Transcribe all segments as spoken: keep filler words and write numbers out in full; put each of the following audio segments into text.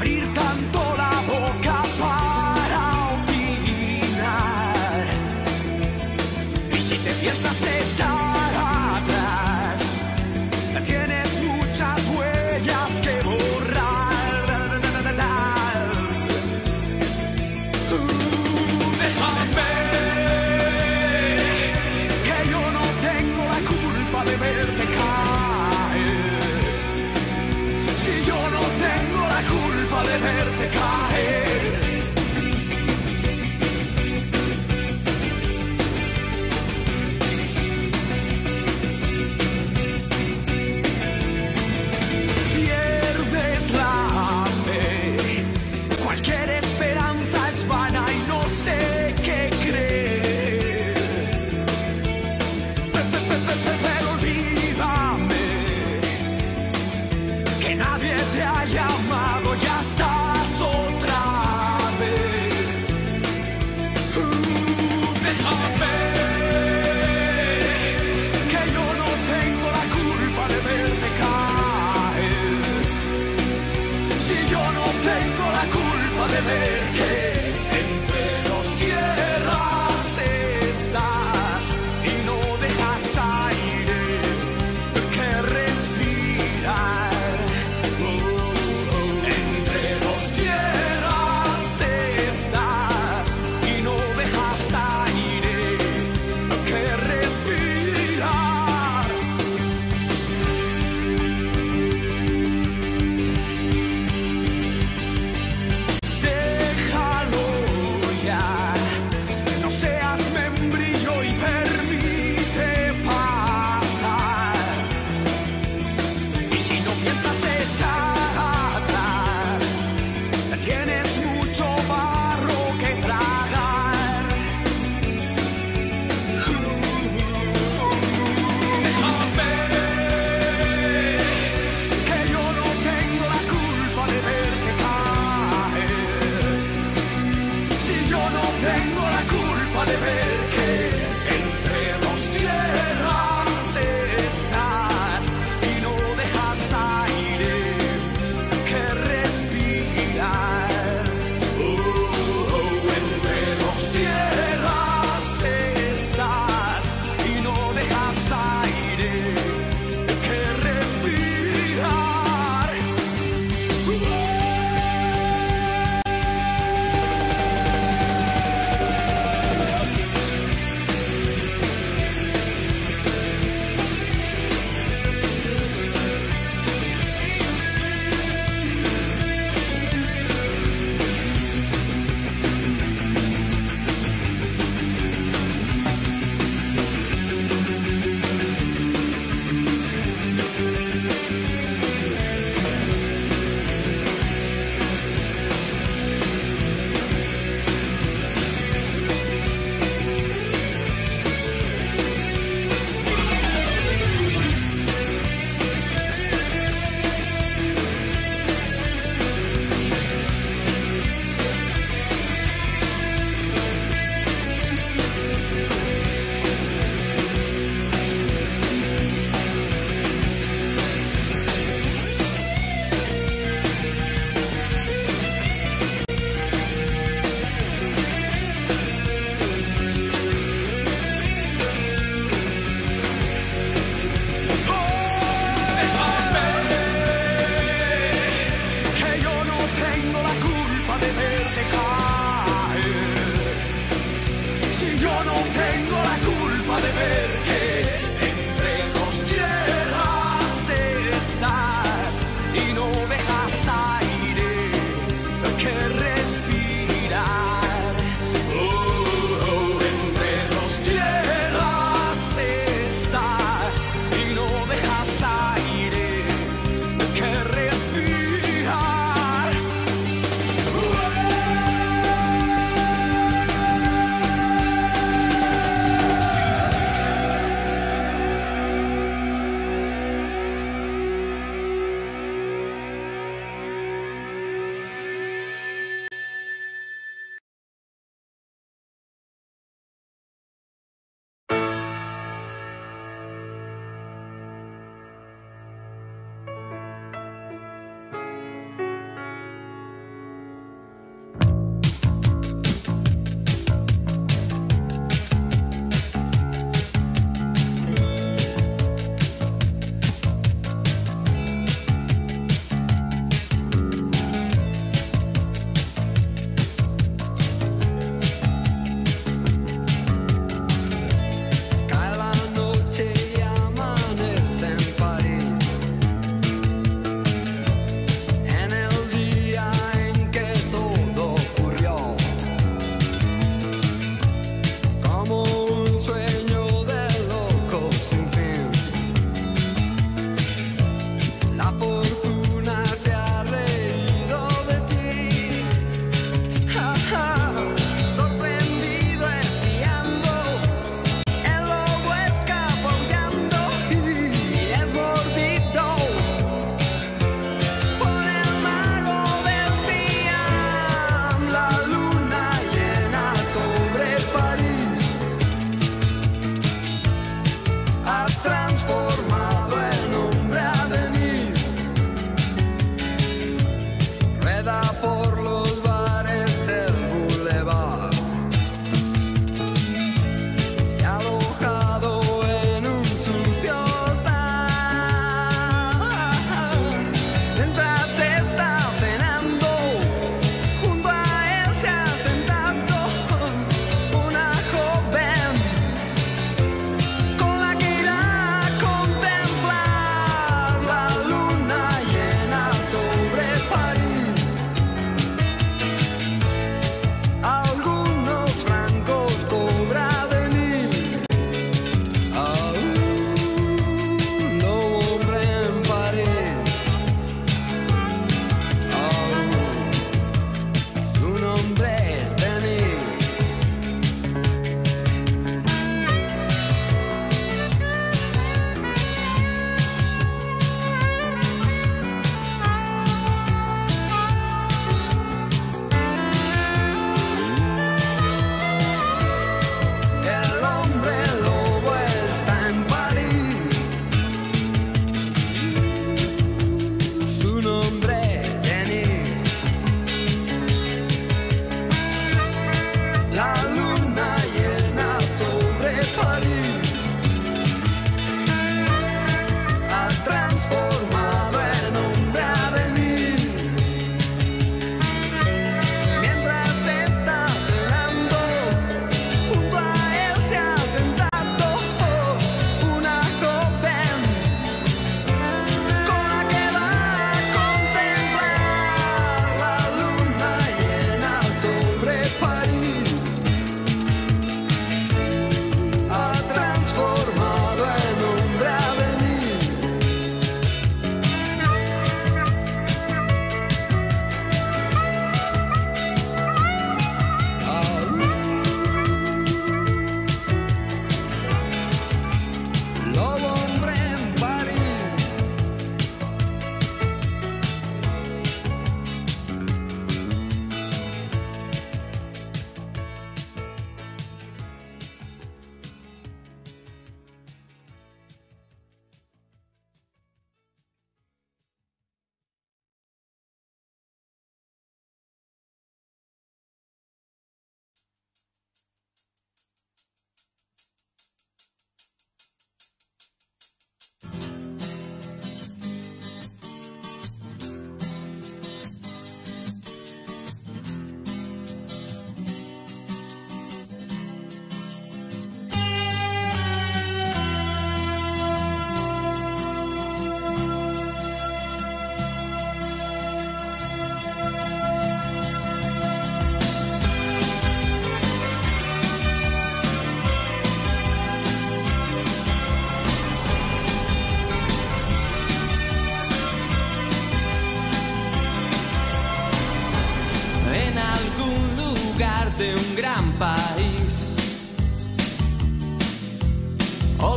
abrir tanto la boca para opinar. Y si te piensas echar atrás, tienes muchas huellas que borrar. Déjame, que yo no tengo la culpa de verte caer. Si yo no tengo la culpa de verte caer. Pierdes la fe, cualquier esperanza es vana y no sé qué creer. Pero olvídame, que nadie te ha llamado, ya estás otra vez. Déjame, que yo no tengo la culpa de verte caer. Si yo no tengo la culpa de ver que entre dos tierras estás y no dejas aire que respirar. Entre dos tierras estás y no dejas aire que respirar. Déjalo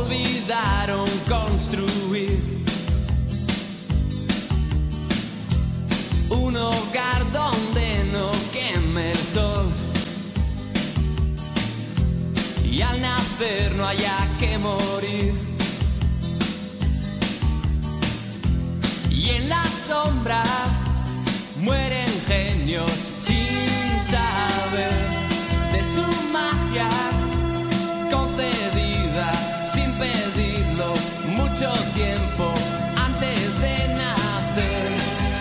olvidaron construir un hogar donde no queme el sol y al nacer no haya que morir. Y en la sombra mueren genios sin saber de su magia concedida sin pedirlo mucho tiempo antes de nacer.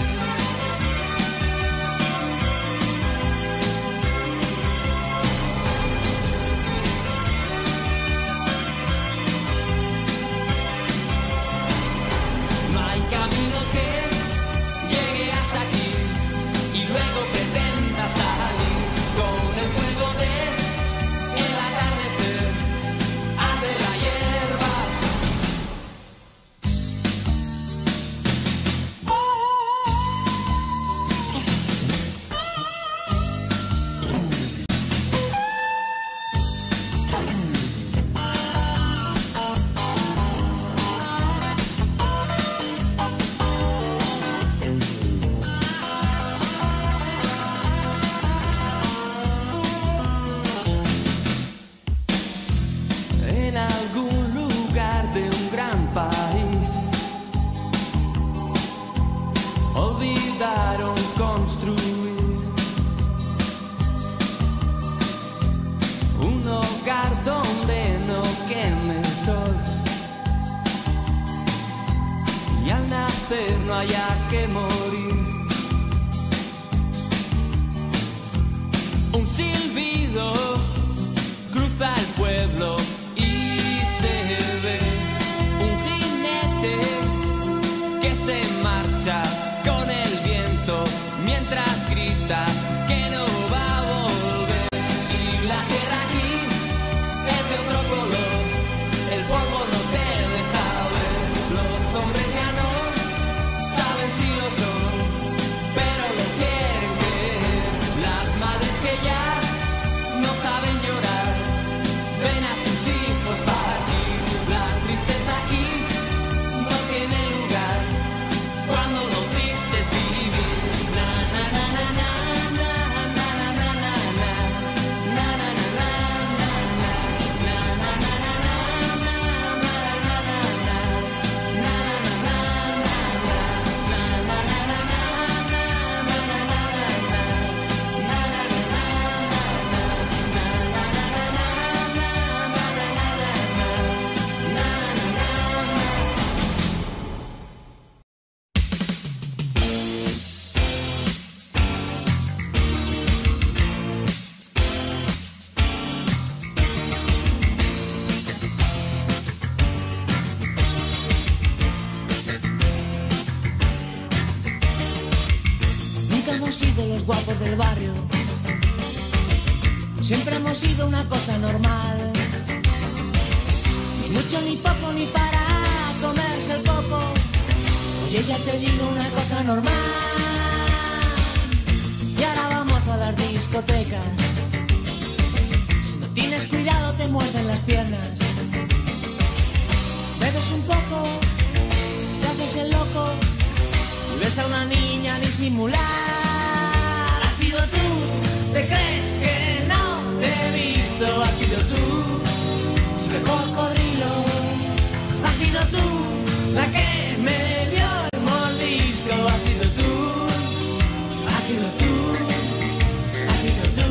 No hay camino que llegue hasta aquí y luego pretenda salir con el fuego de el atardecer. Arde la hierba. En algún lugar de un gran país olvidaron construir un hogar donde no queme el sol y al nacer no haya que morir. Un silbido cruza el pueblo y se ve un jinete que se marcha con el viento mientras grita que no va a volver. Y la tierra aquí es de otro color, el polvo no te deja ver. Los hombres ya no saben si lo son, pero lo quieren creer. Las madres que ya no saben llorar ven a sus hijos partir. La tristeza aquí no tiene lugar cuando lo triste es vivir. Na na na na na na na na na na na na na na na Nunca hemos sido los guapos del barrio, siempre hemos sido una cosa normal. Ni mucho ni poco ni para comerse el coco. Oye, ya te digo una cosa normal. Y ahora vamos a las discotecas. Si no tienes cuidado te muerden las piernas. Bebes un poco, te haces el loco y ves a una niña disimular. Has sido tú, te crees que no te he visto. Has sido tú, chico cocodrilo. Has sido tú, la que me dio el mordisco. Has sido tú, has sido tú, has sido tú.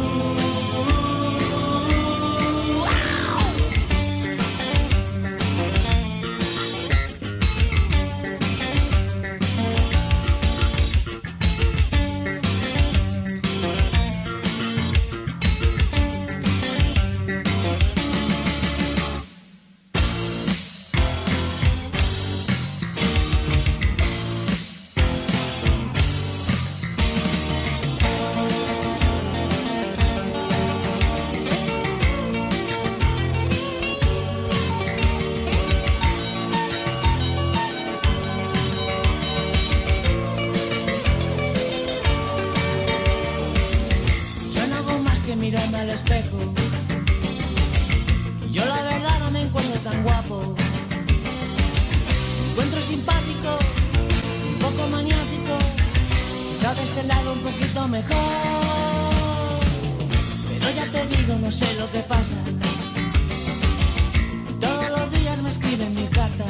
Mirarme al espejo, yo la verdad no me encuentro tan guapo. encuentro simpático, un poco maniático, quizá de este lado un poquito mejor. Pero ya te digo, no sé lo que pasa. Todos los días me escriben mil cartas,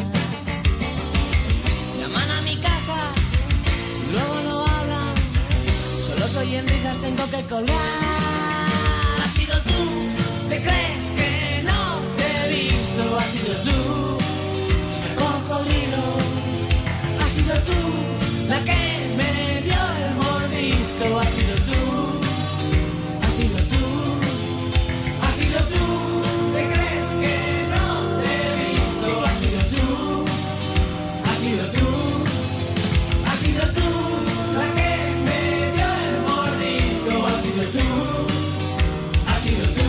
llaman a mi casa y luego no hablan. Solo soy en risas, tengo que colgar. Has sido tú, ¿te crees que no te he visto? Has sido tú, chica cocodrilo. Has sido tú la que me dio el mordisco. Has sido tú, has sido tú, has sido tú. ¿Te crees que no te he visto? Has sido tú, has sido tú, has sido tú la que me dio el mordisco. Has sido tú, has sido tú.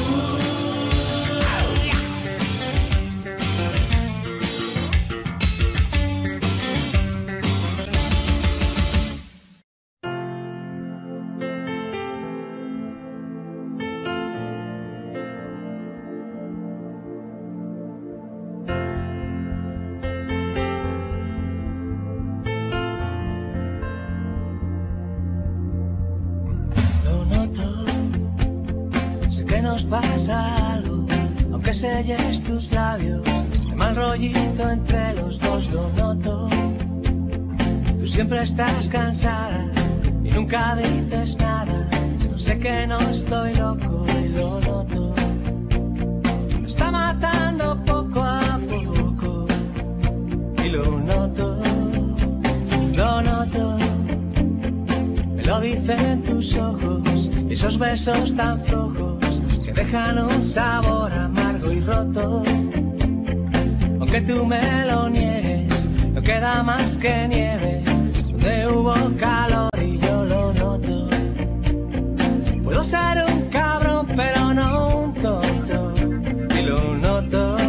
Lo noto, sé que nos pasa algo, aunque selles tus labios, de mal rollito entre los dos. Lo noto, tú siempre estás cansada y nunca dices nada. No sé que no estoy loco y lo noto, me está matando poco a poco y lo noto, lo noto. Me lo dicen tus ojos, esos besos tan flojos que dejan un sabor amargo y roto. Aunque tú me lo niegues, no queda más que nieve donde hubo calor y yo lo noto. Puedo ser un cabrón pero no un tonto y lo noto.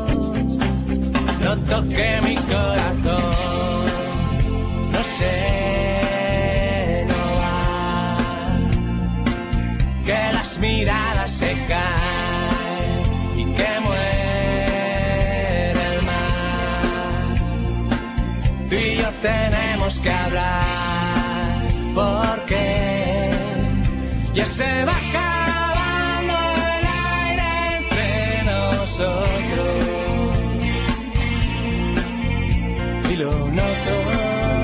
Noto que mi corazón no sé, miradas se caen y que muere el mar. Tú y yo tenemos que hablar porque ya se va acabando el aire entre nosotros y lo noto.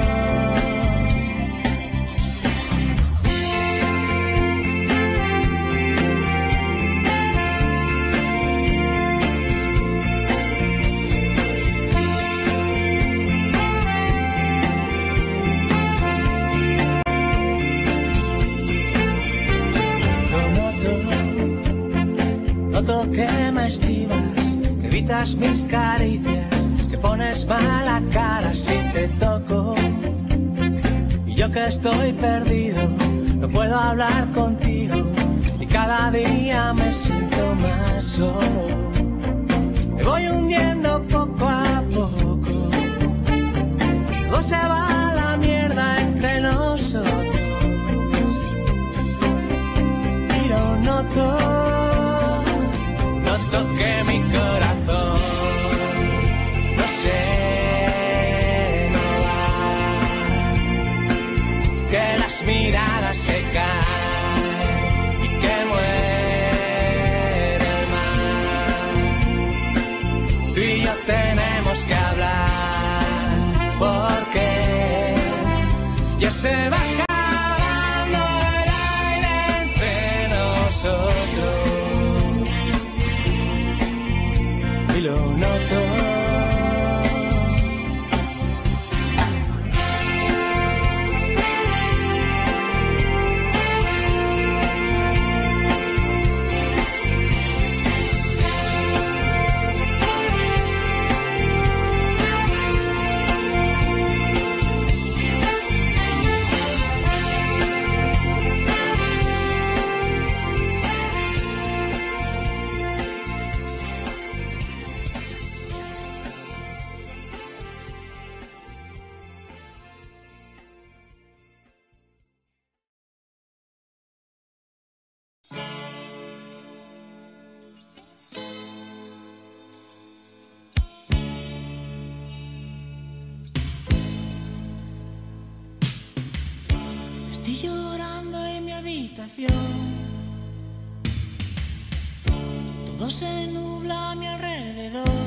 Noto que me esquivas, que evitas mis caricias, que pones mala cara si te toco. Y yo que estoy perdido, no puedo hablar contigo y cada día me siento más solo. Me voy hundiendo poco a poco, todo se va a la mierda entre nosotros y lo noto. Que mi corazón no sé, no va, que las miradas se caen y que muere el mar. Tú y yo tenemos que hablar porque ya se va acabando el aire entre nosotros y lo noto. habitación. Todo se nubla a mi alrededor.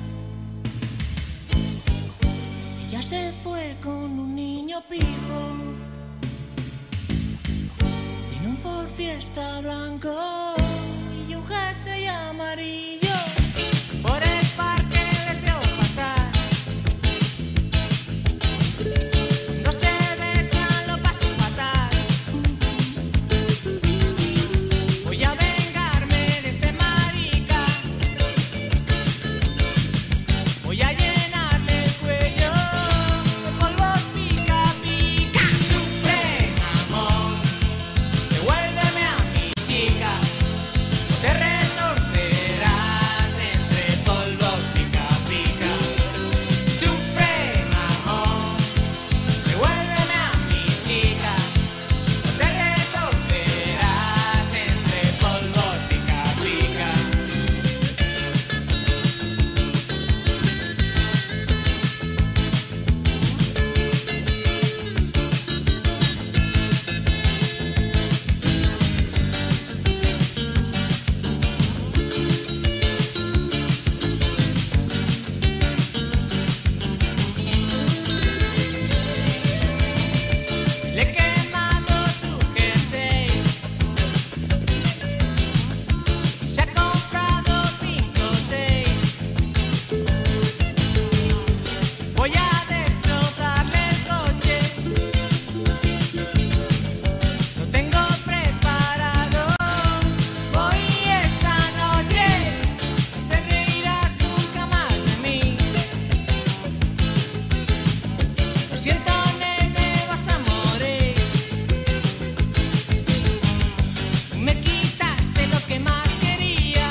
Ella se fue con un niño pijo. Tiene un Ford Fiesta blanco y un jersey amarillo. Por el parque les veo pasar. Cuando se besan lo paso fatal. Voy a vengarme de ese marica. Voy a llenarle el cuello de polvos pica pica. Sufre, amor, devuélveme a mi chica. Te retorcerás entre polvos pica pica. Sufre, amor, devuélveme a mi chica. Te retorcerás entre polvos pica pica. Le he quemado su jersey. Se ha comprado cinco o seis. Voy a destrozarle el coche. Lo tengo preparado. Voy esta noche. Te reirás nunca más de mí. Lo siento, nene, vas a morir. Me quitaste lo que más quería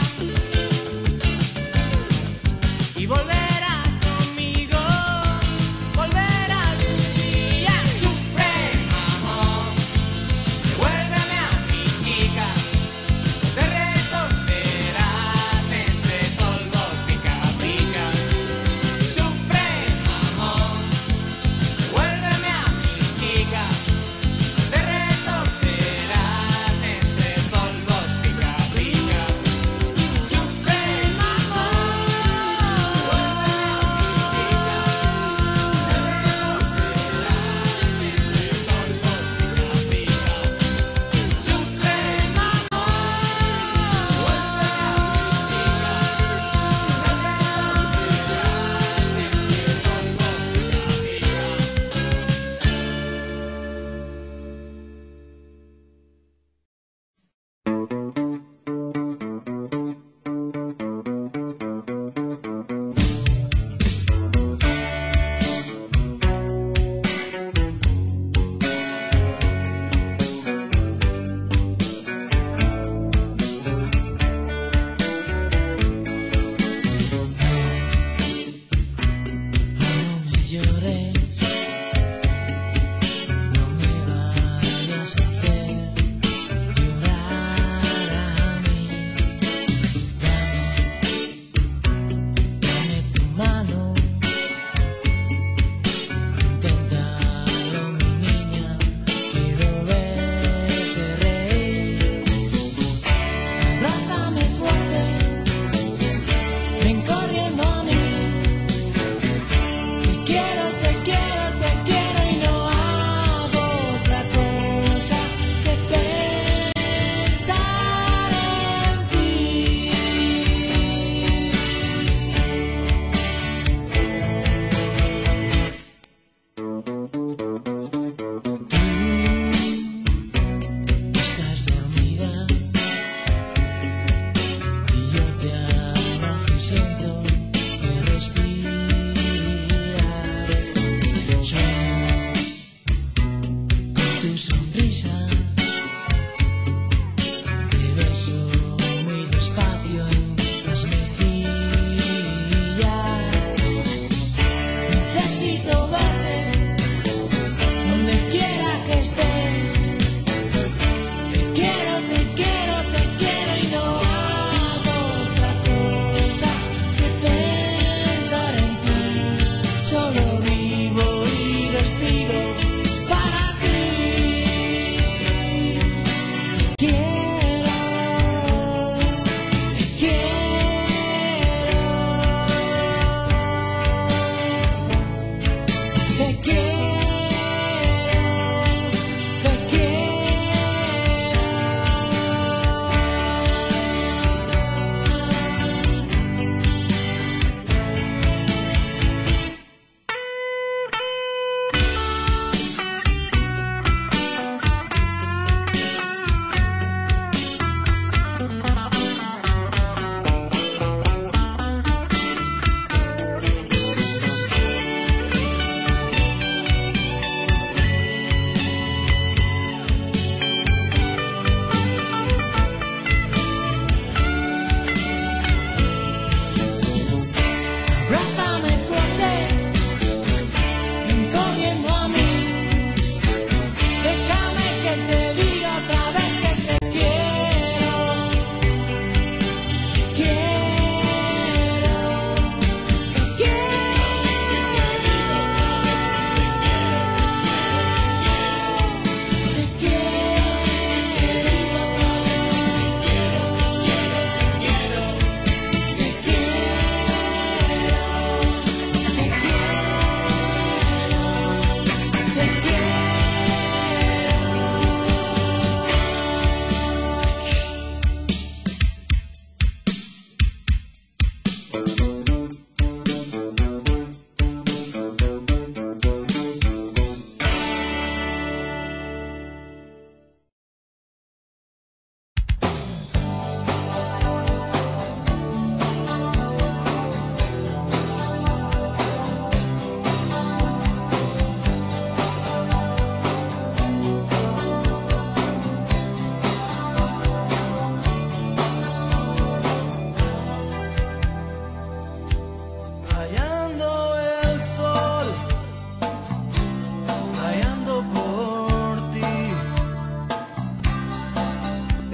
y volverás conmigo, volverá algún día. Sufre, amor, devuélveme a mi chica. Te retorcerás entre polvos pica pica. Sufre, amor, devuélveme a mi chica. Te retorcerás entre polvos pica pica. Sufre, amor, devuélveme a mi chica. Te retorcerás entre polvos pica pica. Sufre, amor, devuélveme a mi No me llores, no me vayas a hacer llorar a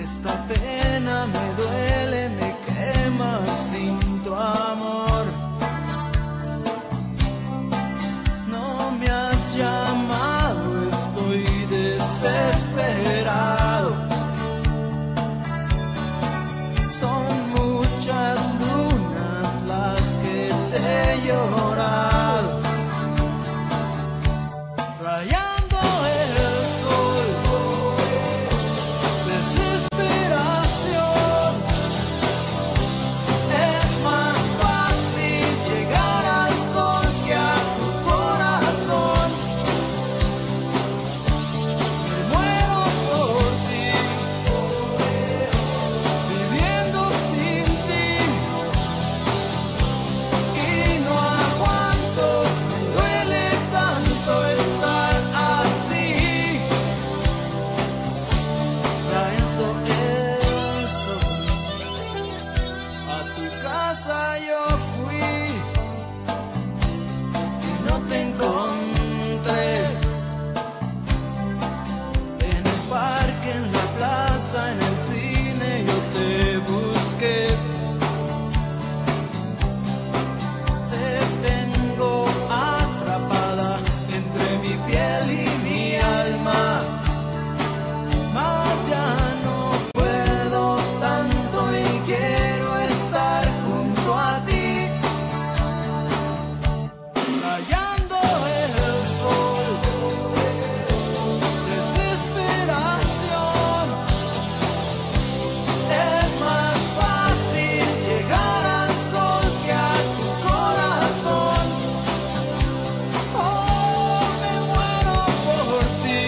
Esta pena me duele, me quema sin tu amor. No me has llamado, estoy desesperado. Son muchas lunas las que te he llorado, rayando el sol. Desesperación, es más fácil llegar al sol que a tu corazón. Me muero por ti, viviendo sin ti, y no aguanto, me duele tanto estar así, trayendo el sol. A tu casa yo fui y no te encontré. En el parque, en la plaza, en el cine yo te busqué. Te tengo atrapada entre mi piel y mi alma, mas ya no puedo tanto y quiero estar junto a ti, rayando el sol. Desesperación, es más fácil llegar al sol que a tu corazón. Oh, me muero por ti,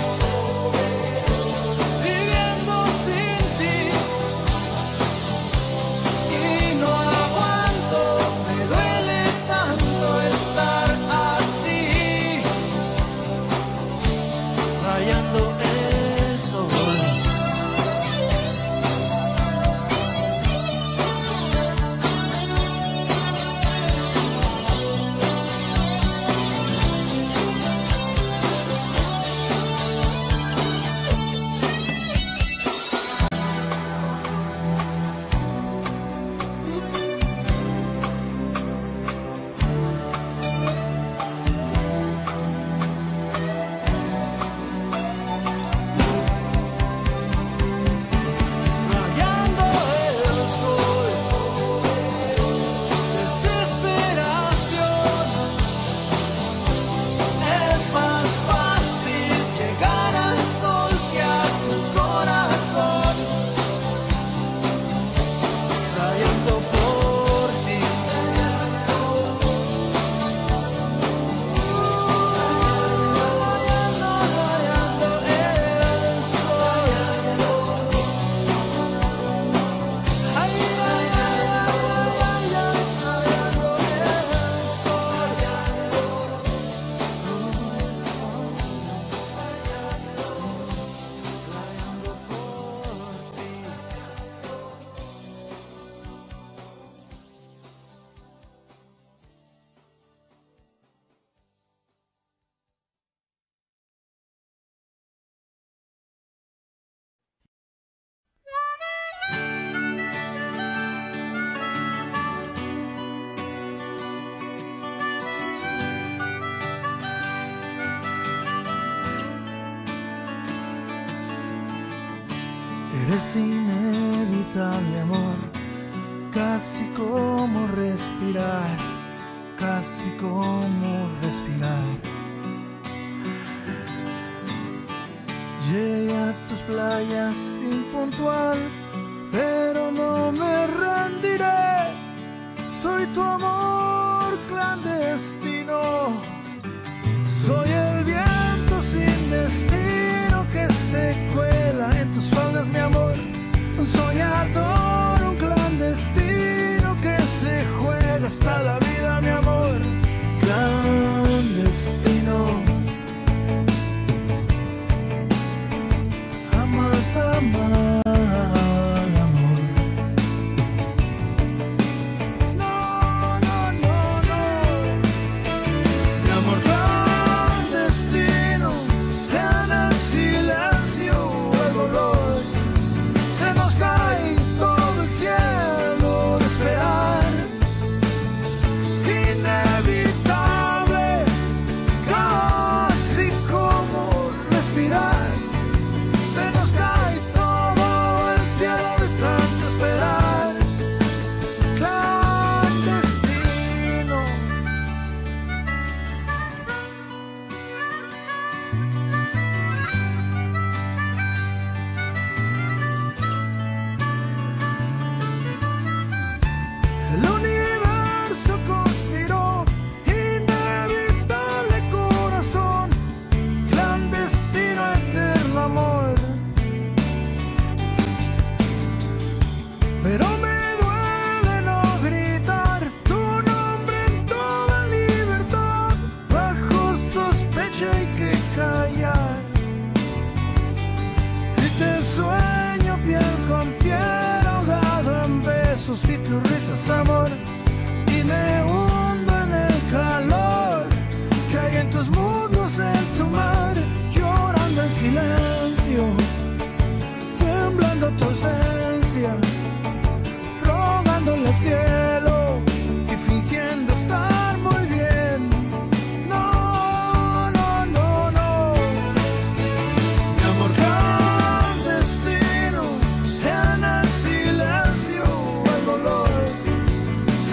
viviendo sin ti, y no aguanto, me duele tanto estar así, rayando el sol. Rayando el sol. Desesperación, es más fácil llegar al sol que a tu corazón, rayando por ti, rayando, rayando el sol. Ay, ay, ay, ay, ay, ay, rayando el sol. Eres inevitable, amor, casi como respirar, casi como respirar. Llegué a tus playas impuntual, pero no me rendiré. Soy tu amor clandestino, soy el viento sin destino que se cuela en tus faldas, mi amor. Un soñador, un clandestino que se juega hasta la vida, mi amor. Clandestino, amar, amar, amor. No, no, no, no. pero me duele no gritar tu nombre en toda libertad. Bajo sospecha hay que callar. Y te sueño piel con piel, ahogado en besos y tus risas, amor. Y me hundo en el calor que hay en tus muslos, en tu mar, llorando en silencio, temblando tu ausencia, rogándole al cielo y fingiendo estar muy bien. No, no, no, no. Mi amor clandestino, en el silencio, el dolor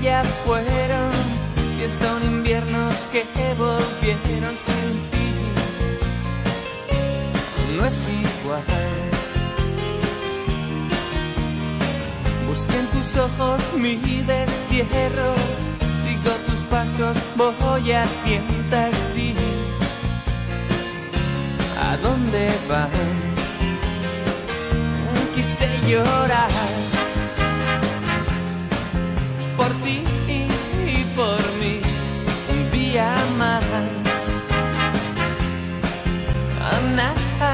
ya fueron, que son inviernos que volvieron sin ti. No es igual. Busqué en tus ojos mi destierro, sigo tus pasos, voy a tientas, di ¿a dónde van? Quise llorar por ti y por mí un día más. Ana,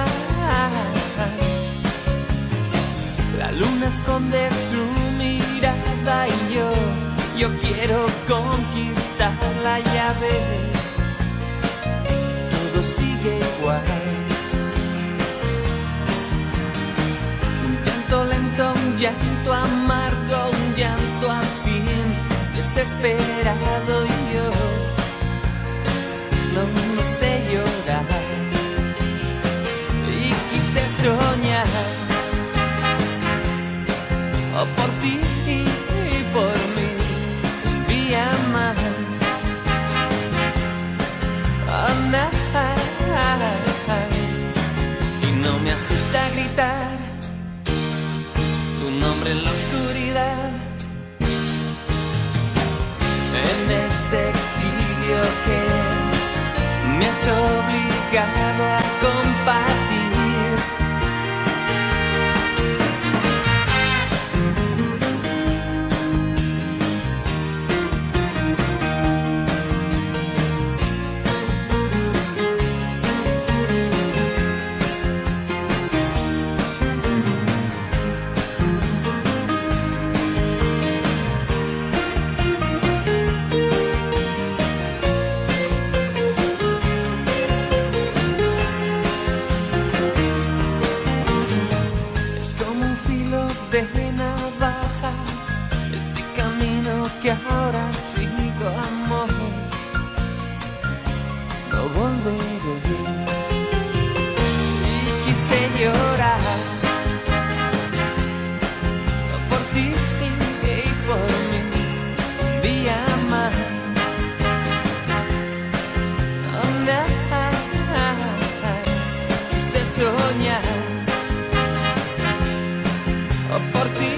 la luna esconde su mirada y yo, yo quiero conquistarla, ya ves, todo sigue igual. Un llanto lento, un llanto amargo, un llanto al fin, desesperado y yo no, no sé llorar. Y quise soñar oh, por ti y por mí un día más. Oh, nah, y no me asusta gritar tu nombre en la oscuridad, en este exilio que me has obligado a compartir. Que ahora sigo, amor, no volveré. Y quise llorar por ti y por mí un día más. Oh, nah, quise soñar por ti.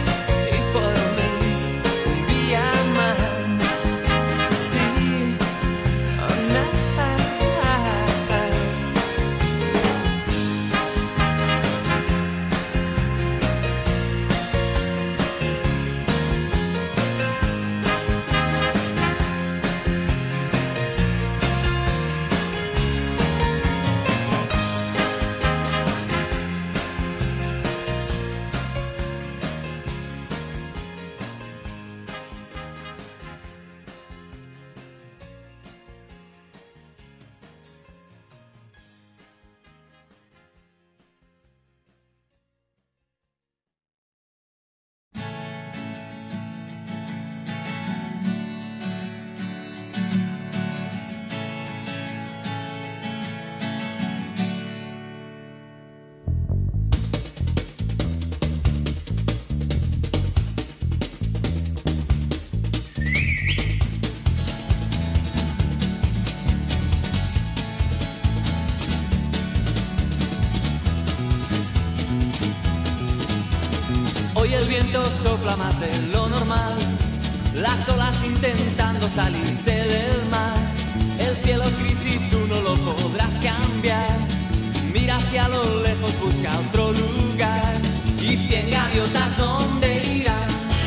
Hoy el viento sopla más de lo normal, las olas intentando salirse del mar. El cielo es gris y tú no lo podrás cambiar. Mira hacia lo lejos, busca otro lugar. Y cien gaviotas, ¿dónde irán?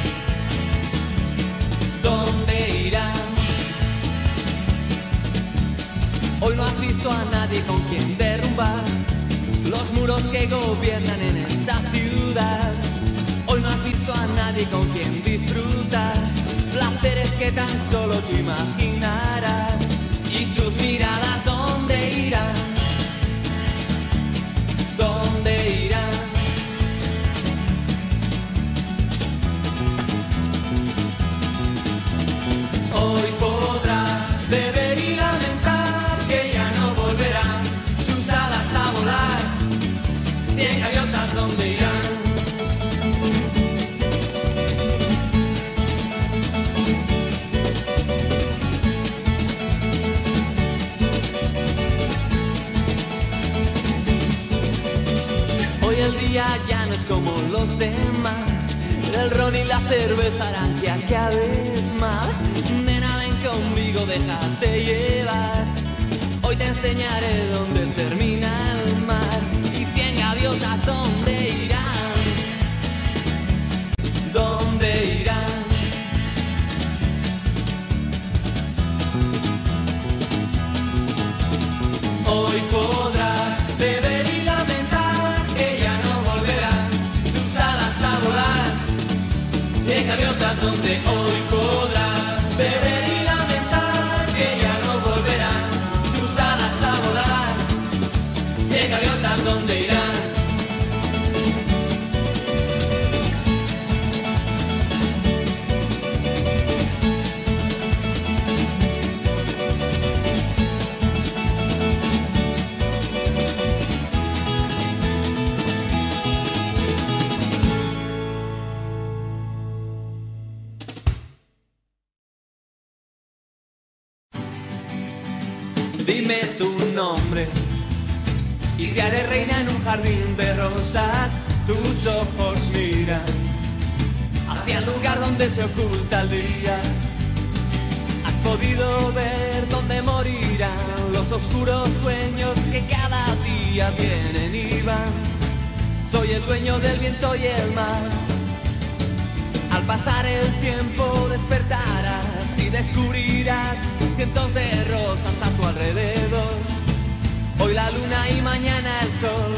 ¿Dónde irán? Hoy no has visto a nadie con quien derrumbar los muros que gobiernan en esta ciudad. Hoy no has visto a nadie con quien disfrutar placeres que tan solo tú imaginarás. Y tus miradas, ¿dónde irán? ¿Dónde irán? Hoy podrás beber y lamentar que ya no volverán sus alas a volar. Cien gaviotas, ¿dónde irán? el día ya no es como los demás. El ron y la cerveza harán que acabes mal. Nena, ven conmigo, déjate llevar. Hoy te enseñaré dónde termina el mar. Y cien gaviotas, ¿dónde irán? ¿Dónde irán? Hoy podrás beber y lamentar que ya no volverán sus alas a volar. En gaviotas donde hoy podrás beber y lamentar que ya no volverán sus alas a volar. En gaviotas donde irán. Dime tu nombre y te haré reina en un jardín de rosas. Tus ojos miran hacia el lugar donde se oculta el día. Has podido ver dónde morirán los oscuros sueños que cada día vienen y van. Soy el dueño del viento y el mar. Al pasar el tiempo despertarás y descubrirás cientos de rosas a tu alrededor. Hoy la luna y mañana el sol.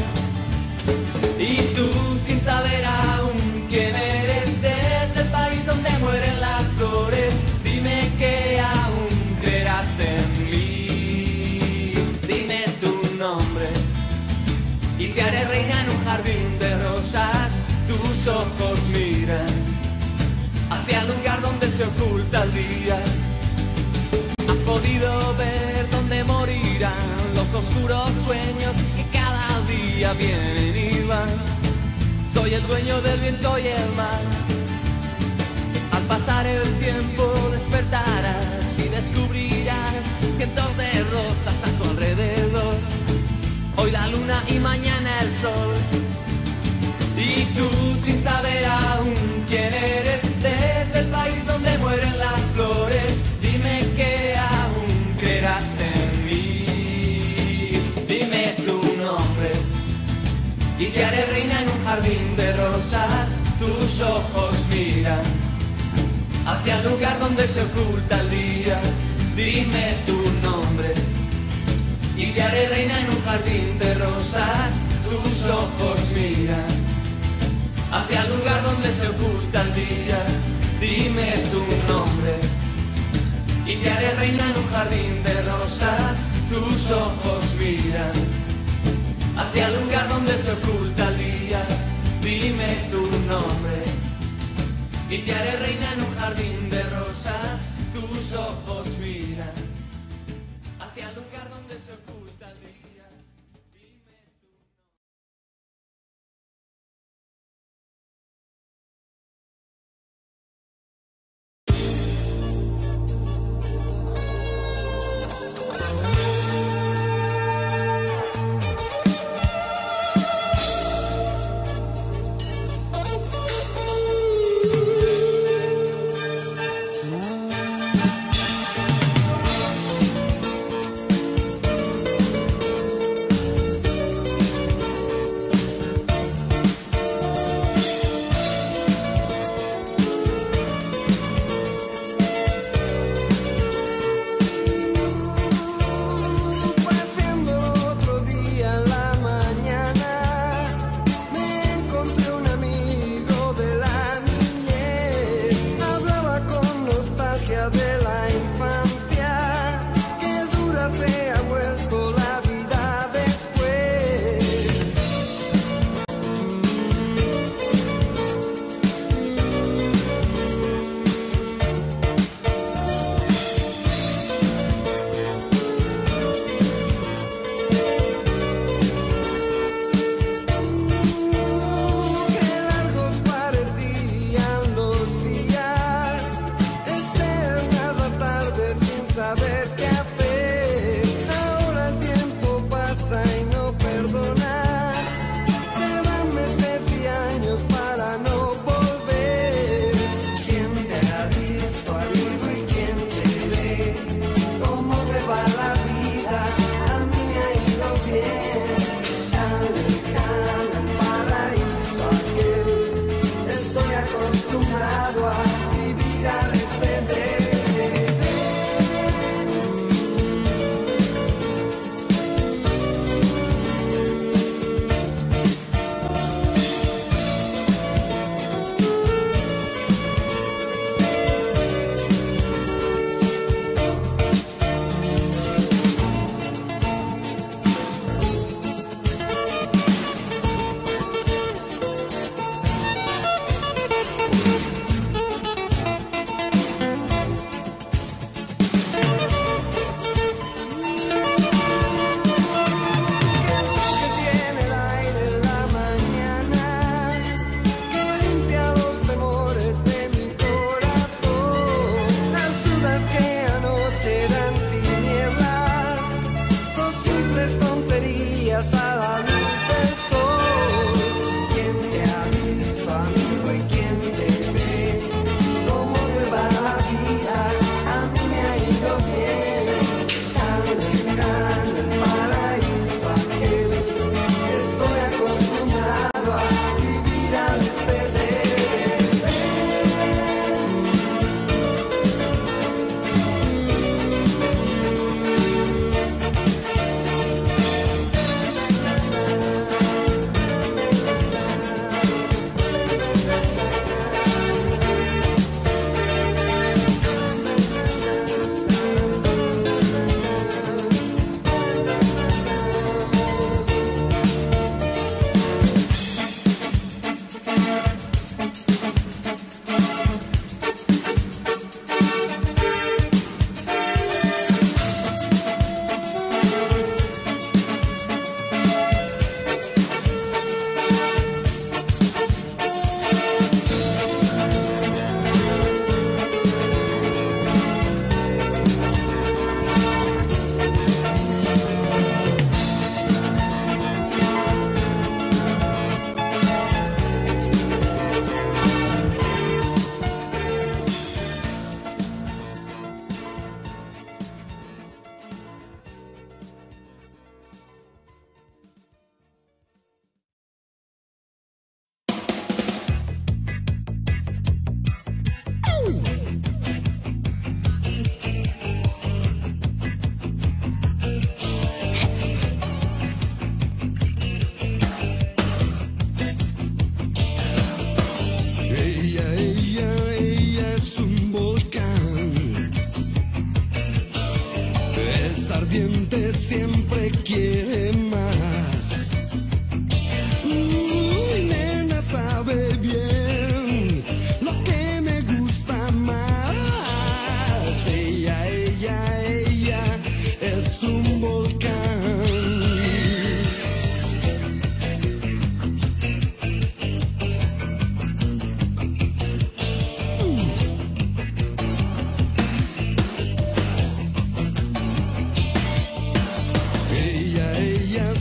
Y tú sin saber aún quién eres, desde el país donde mueren las flores, dime que aún creerás en mí. Dime tu nombre y te haré reina en un jardín de rosas. Tus ojos miran hacia el lugar donde se oculta el día. Has podido ver dónde morirán los oscuros sueños que cada día vienen y van. Soy el dueño del viento y el mar. Al pasar el tiempo despertarás y descubrirás cientos de rosas a tu alrededor. Hoy la luna y mañana el sol. Y tú sin saber aún quién eres, desde el país donde mueren las flores, dime que aún creerás en mí. Dime tu nombre y te haré reina en un jardín de rosas. Tus ojos miran hacia el lugar donde se oculta el día. Dime tu nombre y te haré reina en un jardín de rosas. Tus ojos miran hacia el lugar donde se oculta el día. Dime tu nombre y te haré reina en un jardín de rosas. Tus ojos miran hacia el lugar donde se oculta el día. Dime tu nombre y te haré reina en un jardín de rosas. Tus ojos miran hacia el lugar donde se oculta el día.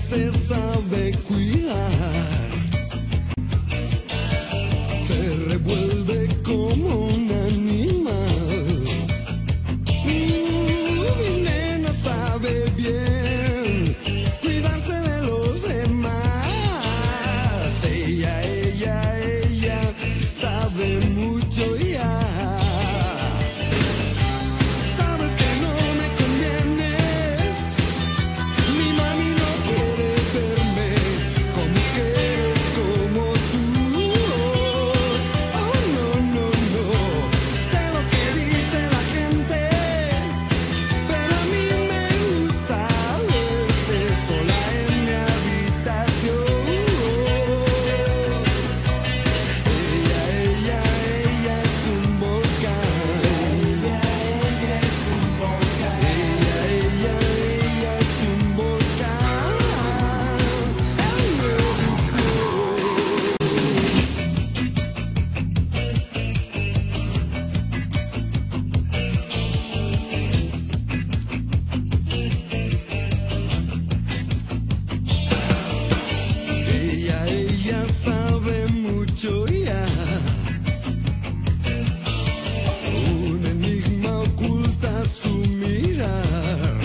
se sabe cuidar, se revuelve como un animal. Uh, mi nena sabe bien cuidarse de los demás. Ella, ella, ella sabe mucho ya. Sabes que no me convienes, mi mami no quiere verme con mujeres como tú. Oh, no, no, no, sé lo que dice la gente, pero a mí me gusta verte sola en mi habitación. Ella, ella, ella es un volcán. Ella, ella es un volcán. Ella, ella, ella es un volcán. Ella, ella sabe mucho ya. Un enigma oculta su mirar.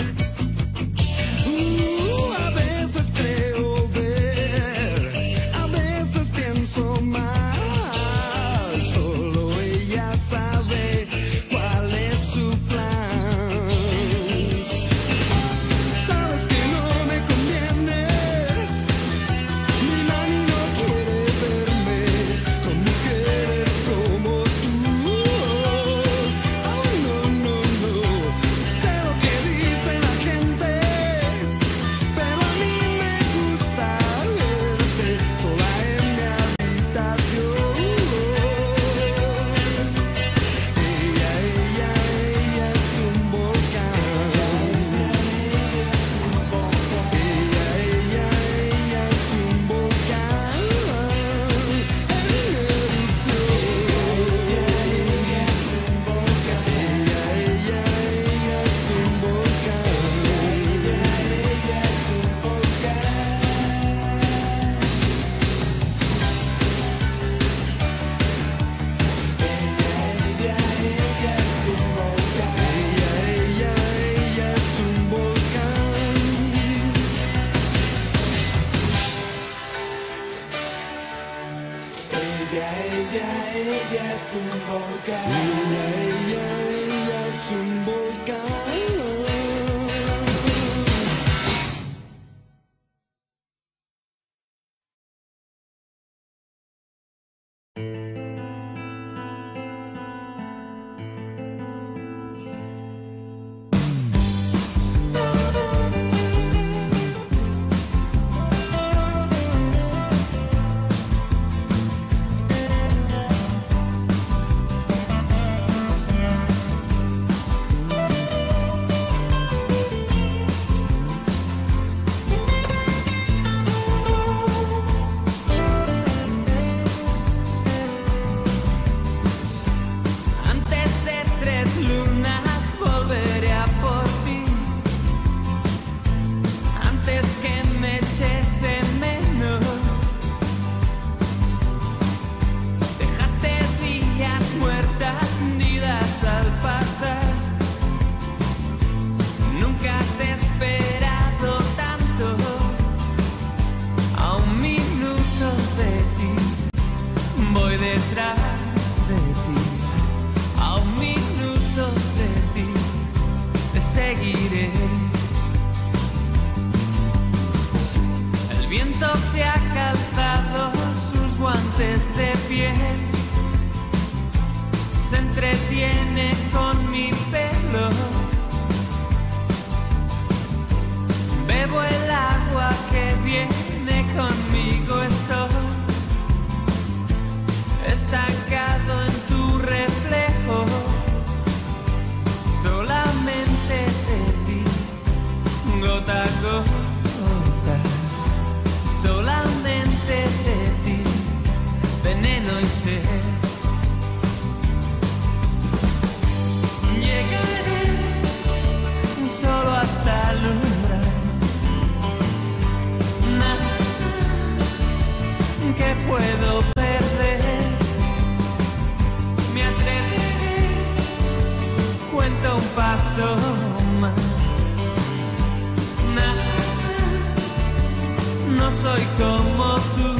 Uh, a veces creo ver, a veces pienso mal. Solo ella sabe cuál es su plan. Sabes que no me convienes, mi mami no quiere verme con mujeres como tú. Oh, no, no, no, sé lo que dice la gente, pero a mí me gusta verte sola en mi habitación. Ella, ella, ella es un volcán. Ella, ella, ella es un volcán en erupción. Ella, ella es un volcán. Ella, ella, ella es un volcán. Ella, ella es un volcán. Ella, ella, ella es un volcán. Ella, ella, ella es un volcán. Ella, ella, ella es un volcán. Ella, ella, ella es un volcán. Antes de tres lunas volveré a por ti. Antes que me eches de menos, dejaste días muertas nidas al pasar. Nunca te he esperado tanto, a un minuto de ti voy detrás de ti. A un minuto de ti te seguiré. El viento se ha calzado sus guantes de piel, se entretiene con mi pelo. Bebo el agua que viene conmigo, estoy estancado en tu reflejo. Solamente de ti, gota a gota. Solamente de ti, veneno y sed. Llegaré solo hasta el umbral. no soy como tú.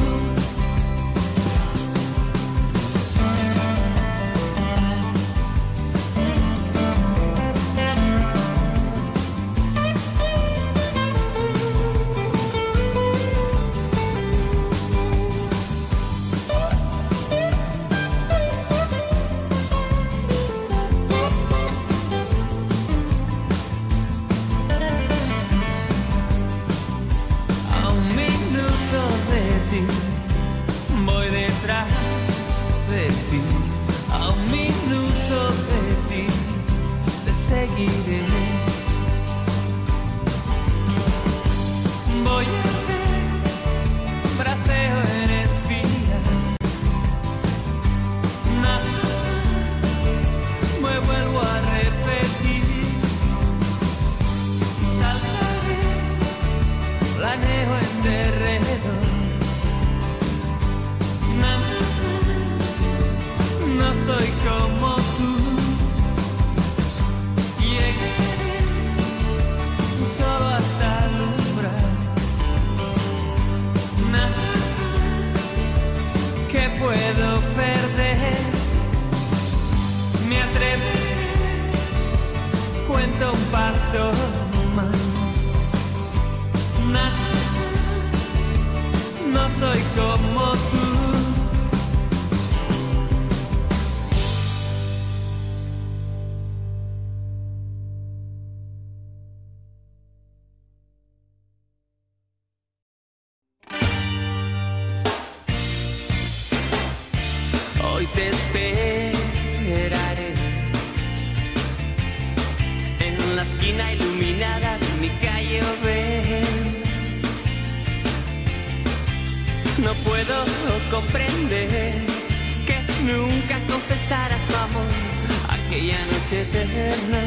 Hoy te esperaré en la esquina iluminada de mi calle Oven. No puedo comprender que nunca confesaras tu amor aquella noche eterna.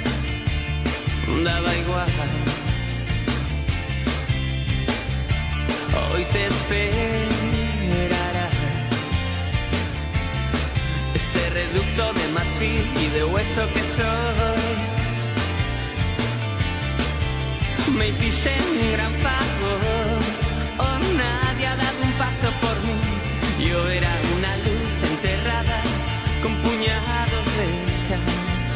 Daba igual. Hoy te esperará este reducto de marfil y de hueso que soy. Me hiciste un gran favor, oh, nadie ha dado un paso por mí. Yo era una luz enterrada con puñados de cal.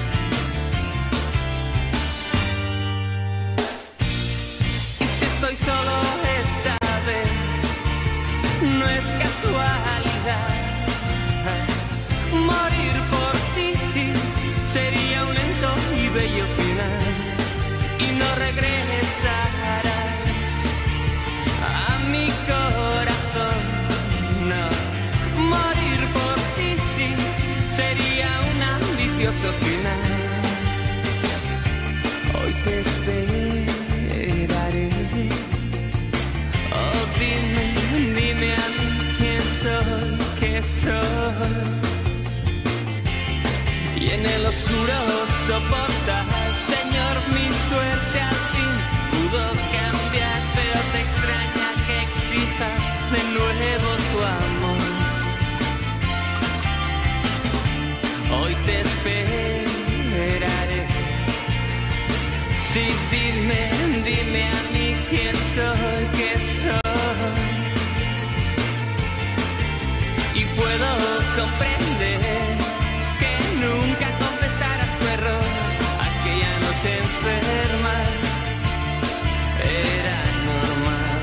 Y si estoy solo esta vez, no es casualidad. Morir por ti sería un lento y bello final, y no regresarás a mi corazón. No, morir por ti sería un ambicioso final. Hoy te esperaré. Oh, dime, dime a mí quién soy, qué soy. Y en el oscuro soportar, Señor, mi suerte al fin pudo cambiar, pero te extraña que exija de nuevo tu amor. Hoy te esperaré. Sí, dime, dime a mí quién soy, qué soy. Y puedo comprender nunca confesaras tu error aquella noche enferma. Era normal.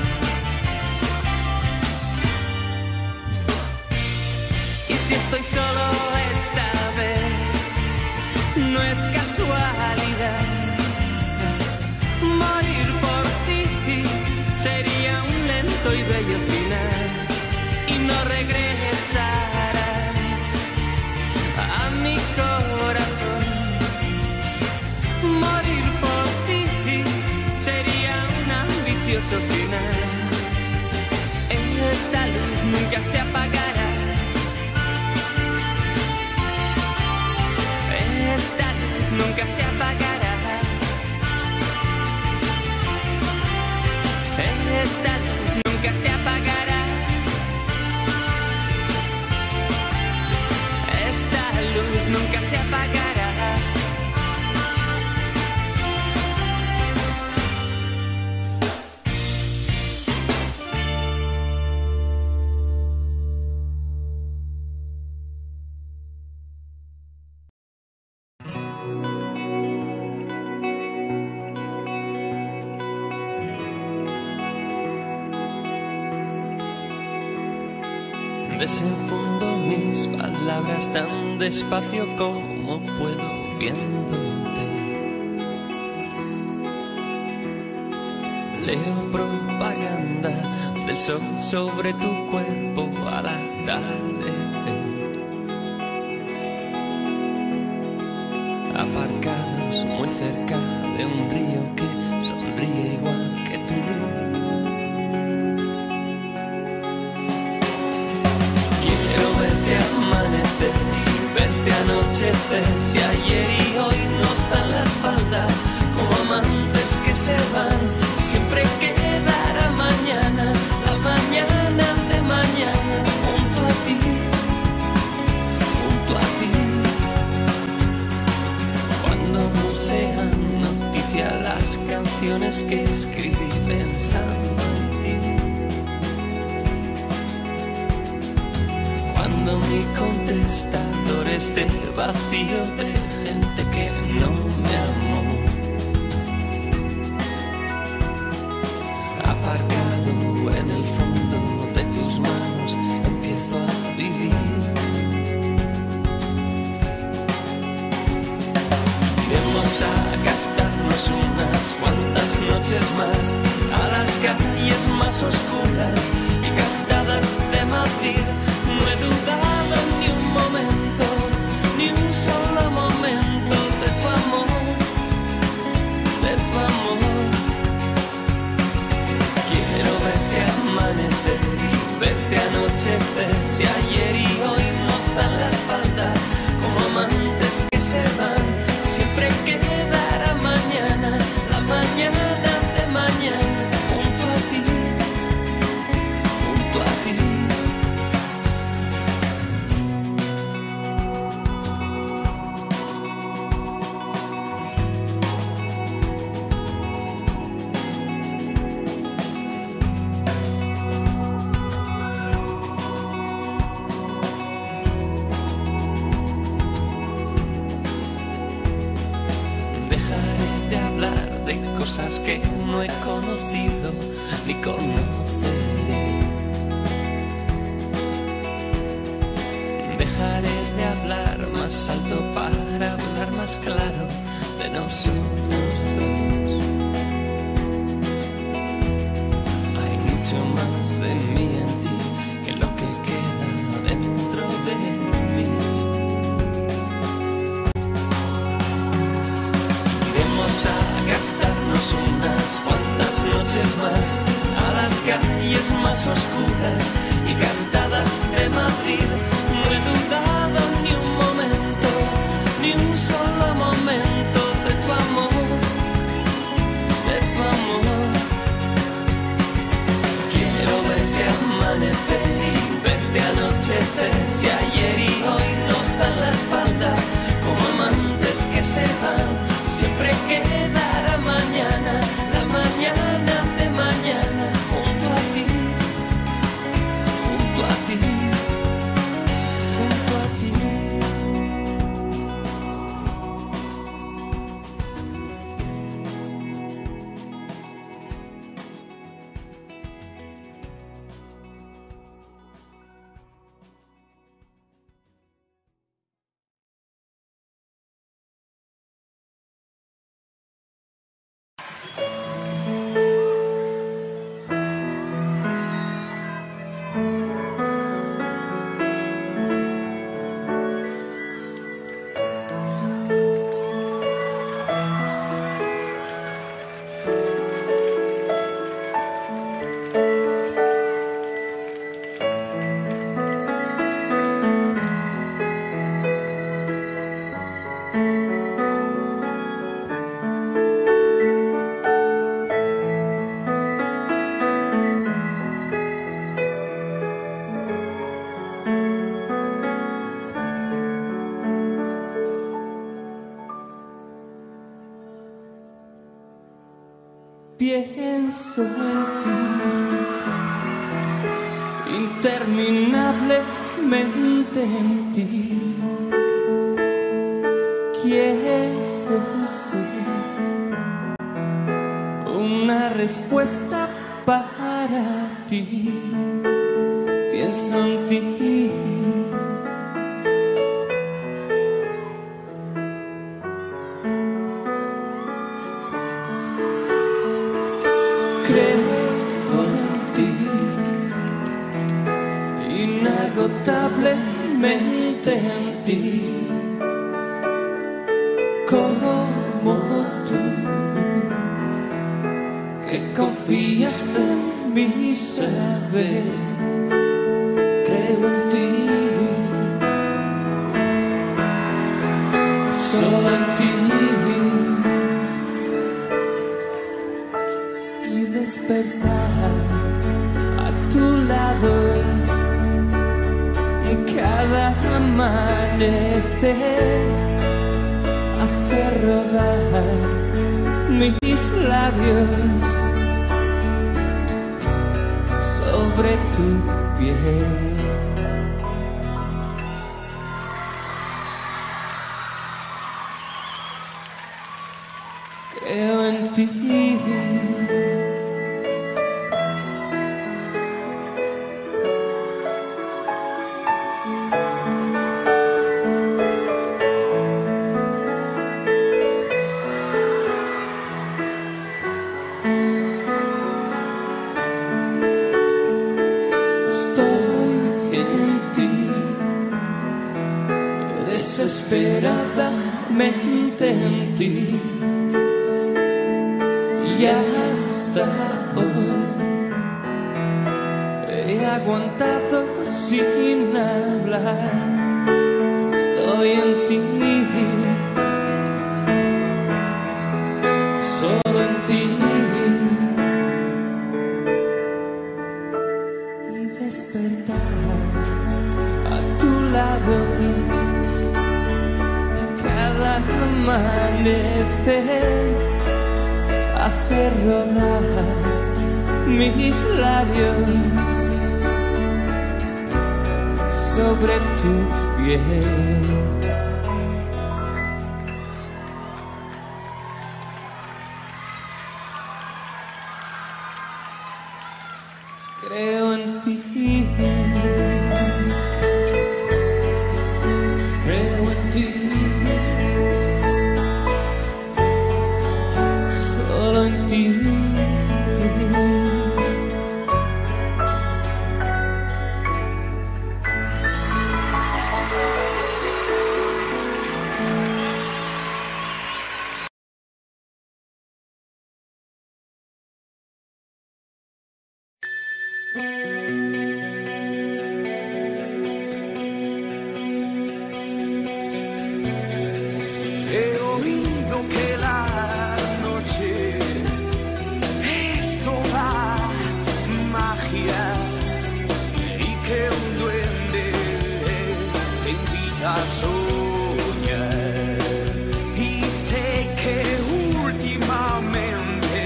Y si estoy solo esta vez, no es casualidad. Morir por ti sería un lento y bello final, y no regresarás a mi corazón. Morir por ti sería un ambicioso final. Esta luz nunca se apagará. Esta luz nunca se apagará. Esta luz nunca se apagará. Esta luz nunca se apagará. Desenfundo mis palabras tan despacio como puedo viéndote. Leo propaganda del sol sobre tu cuerpo al atardecer. Aparcados muy cerca de un río que sonríe igual que tú. Quiero verte amanecer y verte anochecer. Si ayer y hoy nos dan la espalda como amantes que se van, siempre quedará mañana, la mañana de mañana, junto a ti, junto a ti. Cuando no sean noticia las canciones que escribí pensando en ti. Cuando mi contestador esté vacío de gente que no me amó. Aparcado en el fondo de tus manos, empiezo a vivir. Vamos a gastarnos unas cuantas noches más a las calles más oscuras y gastadas de Madrid. No he dudado ni un momento, ni un solo momento de tu amor, de tu amor. Quiero verte amanecer y verte anochecer. Si ayer y hoy nos dan la espalda como amantes que se van, siempre quedará mañana, la mañana de mañana, junto a ti, junto a ti. Cosas que no he conocido ni conoceré. Dejaré de hablar más alto para hablar más claro de nosotros dos. Hay mucho más de mí en ti que lo que queda dentro de mí. Iremos a gastarnos unas cuantas noches más a las calles más oscuras y gastadas de Madrid. No he dudado ni un momento, ni un solo momento de tu amor, de tu amor. Quiero verte amanecer y verte anochecer. Si ayer y hoy nos dan la espalda como amantes que se van, siempre quedará mañana, la mañana de mañana, junto a ti, junto a ti, junto a ti. Pienso en ti interminablemente en ti. Quiero ser una respuesta para ti. pienso en ti. Creo en ti, inagotablemente en ti, como tú, que confías en mi saber. Creo en ti, solo en ti, y despertar a tu lado cada amanecer, hacer rodar mis labios sobre tu piel. Creo en ti. Desesperadamente en ti, y hasta hoy he aguantado sin hablar. Estoy en ti, solo en ti, y despertar a tu lado cada amanecer, hacer rodar mis labios sobre tu piel. Creo en ti. Creo en ti. Solo en ti. He oído que la noche es toda magia y que un duende te invita a soñar. Y sé que últimamente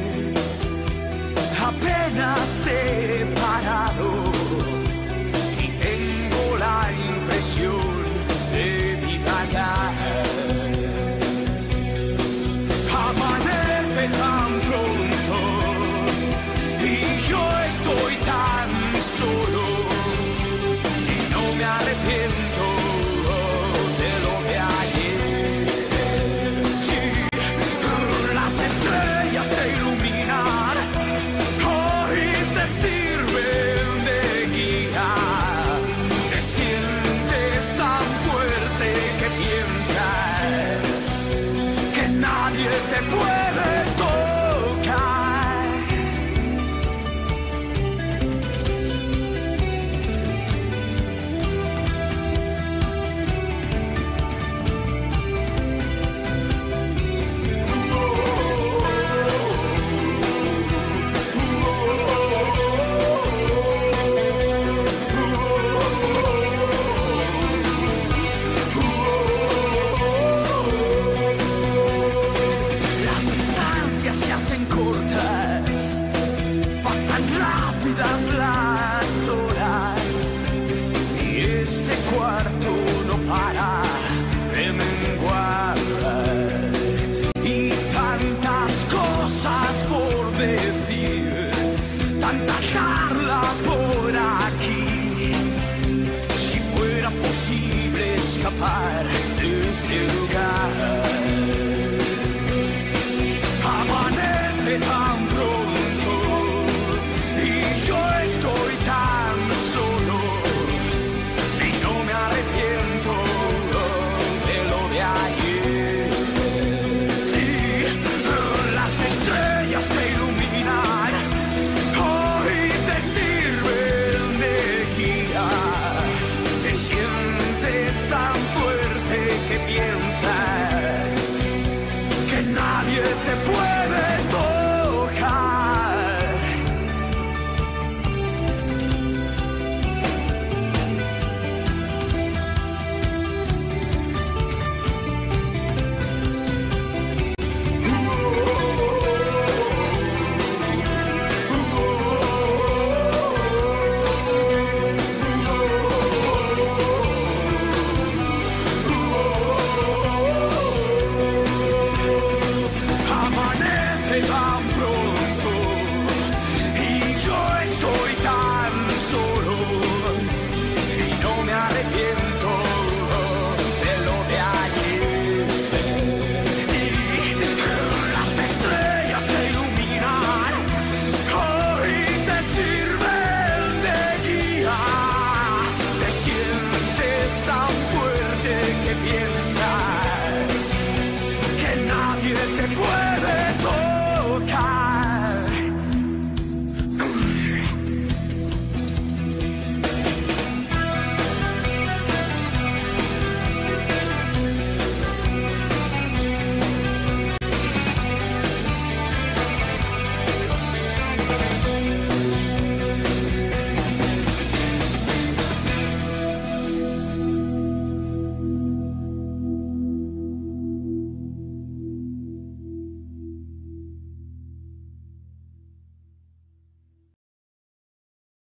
apenas he parado y tengo la impresión de divagar. Amanece tan pronto y yo estoy tan solo y no me arrepiento de lo de ayer. Sí, las estrellas te iluminan, hoy te sirven de guía. Te sientes tan fuerte que piensas que nadie te puede tocar. Las distancias se hacen cortas, pasan rápidas las horas.